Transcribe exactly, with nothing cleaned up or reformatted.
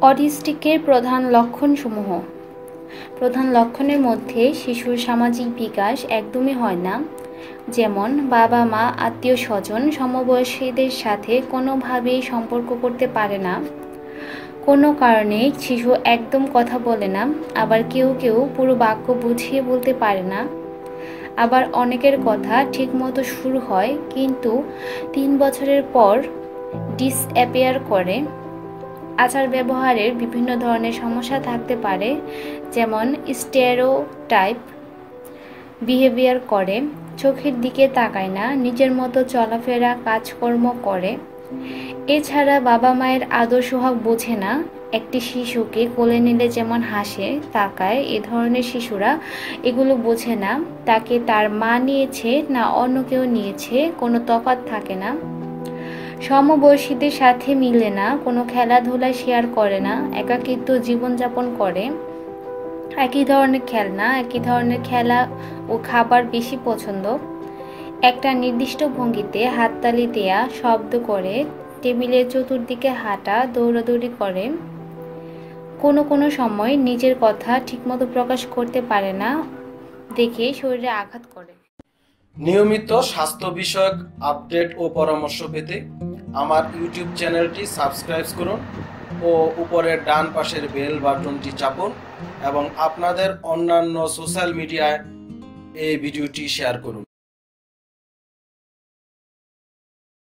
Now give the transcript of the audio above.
অটিস্টিকের প্রধান লক্ষণসমূহ। প্রধান লক্ষণের মধ্যে শিশুর সামাজিক বিকাশ একদমই হয় না, যেমন বাবা মা আত্মীয় স্বজন সমবয়সীদের সাথে কোনোভাবেই সম্পর্ক করতে পারে না, কোনো কারণে শিশু একদম কথা বলে না, আবার কেউ কেউ পুরো বাক্য বুঝিয়ে বলতে পারে না, আবার অনেকের কথা ঠিকমতো শুরু হয় কিন্তু তিন বছরের পর ডিসঅ্যাপিয়ার করে। আচার ব্যবহারের বিভিন্ন ধরনের সমস্যা থাকতে পারে, যেমন স্টেরিওটাইপ বিহেভিয়ার করে, চোখের দিকে তাকায় না, নিজের মতো চলাফেরা কাজকর্ম করে। এছাড়া বাবা মায়ের আদর সোহাগ বোঝে না। একটি শিশুকে কোলে নিলে যেমন হাসে তাকায়, এ ধরনের শিশুরা এগুলো বোঝে না। তাকে তার মা নিয়েছে না অন্য কেউ নিয়েছে কোনো তফাৎ থাকে না। সমবয়সীদের সাথে মিলে না, কোনো খেলাধুলা শেয়ার করে না, একাকিত্ব জীবনযাপন করে। একই ধরনের খেলনা, একই ধরনের খেলা ও খাবার বেশি পছন্দ। একটা নির্দিষ্ট ভঙ্গিতে হাততালি দেয়া, শব্দ করে, টেবিলের চতুর্দিকে হাঁটা, দৌড়াদৌড়ি করে। কোনো কোনো সময় নিজের কথা ঠিকমতো প্রকাশ করতে পারে না দেখে শরীরে আঘাত করে। নিয়মিত স্বাস্থ্য বিষয়ক আপডেট ও পরামর্শ পেতে আমার ইউটিউব চ্যানেলটি সাবস্ক্রাইব করুন ও উপরের ডান পাশের বেল বাটনটি চাপুন এবং আপনাদের অন্যান্য সোশ্যাল মিডিয়ায় এই ভিডিওটি শেয়ার করুন।